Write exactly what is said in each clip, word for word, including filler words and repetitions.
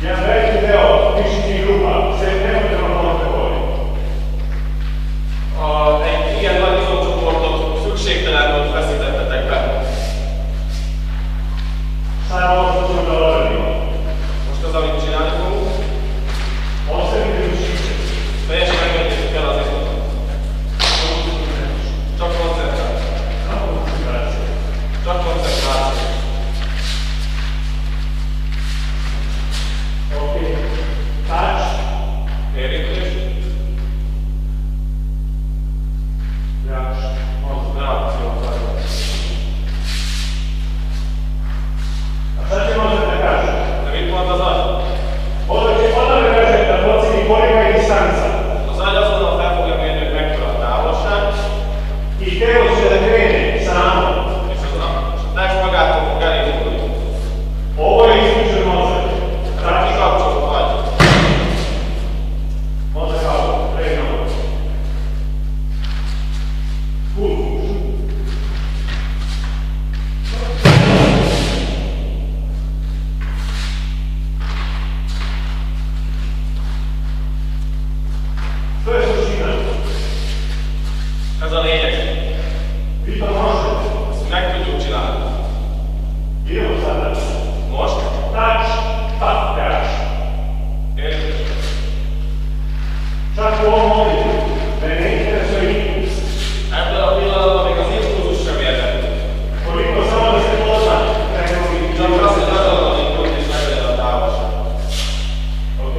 Jedan veliki deo mišićnih grupa se nemojte vam možete govoriti. Egy ilyen nagy izomcsoportot szükségtelen volt feszítettetek. Szállva azt tudod aludni. Most az, amit csinálni fogunk, azt szerintem is sincsen. teljesen engedjétek el az izmokat. Csak koncentráció. Nem koncentráció. Csak koncentráció. Oké. Touch. Érintés. Reaction. Reakció. A šta će možete da kažete? De mit mond az agy? Onnan vezetett a focini politikai distanza. Az agy azonnal fel fogja mérni, hogy mekkora a távolság, Il teo si deve credere, sanno. és az a test magától fog elindulni. Ovo je isključen mozak. Tehát kikapcsolod agy. Mozak kako? Pregledamo. Full push. To je suština. Ez a lényeg. Vi to možete. Ezt meg tudjuk csinálni. Idemo sada. Most Touch, tap, touch. érintés. Čak u ovom momentu, da ne interesuje impuls. Ebben a pillanatban még az impulzus sem érdekel. Koliko samo da se pozna, nego mi Csak az, hogy azonnal indult és meglegyen a távolság. Ok.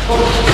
Hopp.